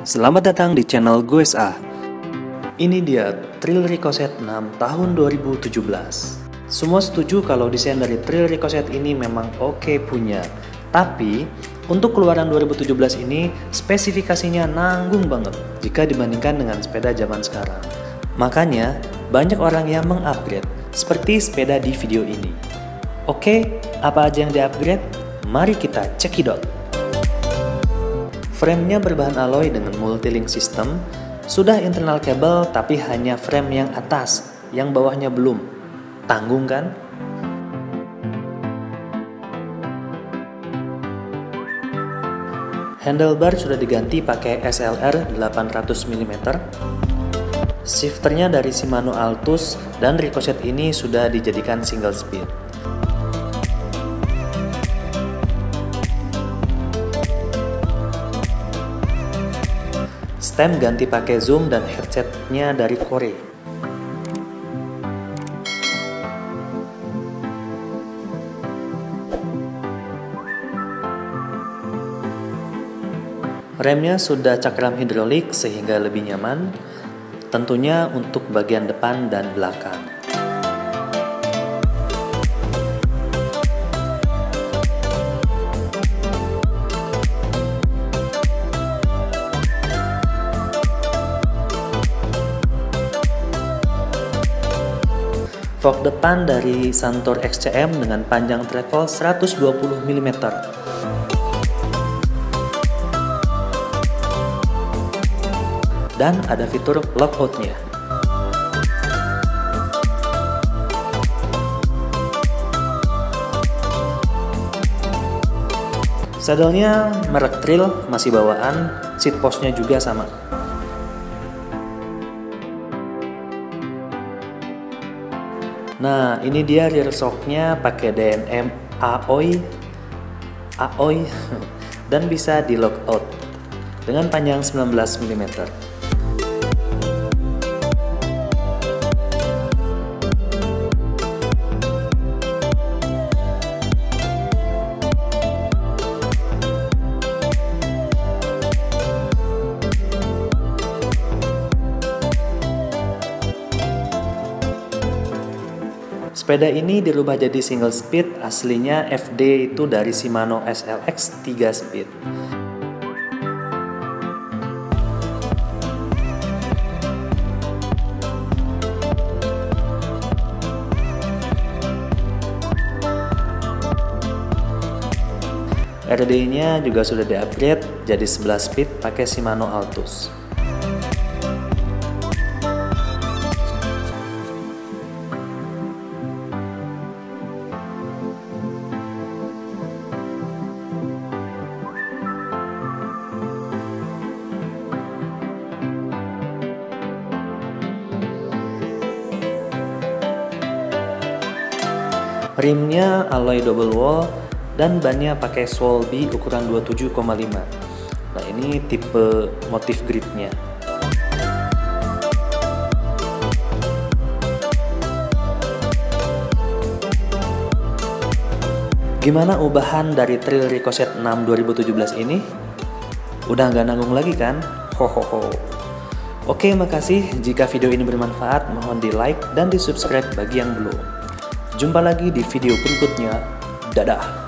Selamat datang di channel GuesA. Ini dia Trill Ricochet 6 tahun 2017. Semua setuju kalau desain dari Trill Ricochet ini memang oke punya. Tapi untuk keluaran 2017 ini spesifikasinya nanggung banget jika dibandingkan dengan sepeda zaman sekarang. Makanya banyak orang yang mengupgrade seperti sepeda di video ini. Oke, apa aja yang di-upgrade? Mari kita cekidot. Frame-nya berbahan alloy dengan multi-link system, sudah internal cable tapi hanya frame yang atas, yang bawahnya belum. Tanggung kan? Handlebar sudah diganti pakai SLR 800 mm. Shifternya dari Shimano Altus dan Ricochet ini sudah dijadikan single speed. Stem ganti pakai zoom dan headsetnya dari Kore. Remnya sudah cakram hidrolik sehingga lebih nyaman, tentunya untuk bagian depan dan belakang. Fork depan dari Santoor XCM dengan panjang travel 120 mm. Dan ada fitur lockout-nya. Saddle-nya merek Trill masih bawaan, seat post-nya juga sama. Nah, ini dia rear shock-nya pakai DNM Aoi dan bisa di lockout dengan panjang 19 mm. Sepeda ini dirubah jadi single speed, aslinya FD itu dari Shimano SLX 3 speed. RD-nya juga sudah di-upgrade jadi 11 speed pakai Shimano Altus. Rimnya alloy double wall dan bannya pakai Swalby ukuran 27,5. Nah, ini tipe motif gripnya. Gimana ubahan dari Trill Ricochet 6 2017 ini? Udah nggak nanggung lagi kan? Hohoho. Oke, makasih. Jika video ini bermanfaat, mohon di like dan di subscribe bagi yang belum. Jumpa lagi di video berikutnya. Dadah.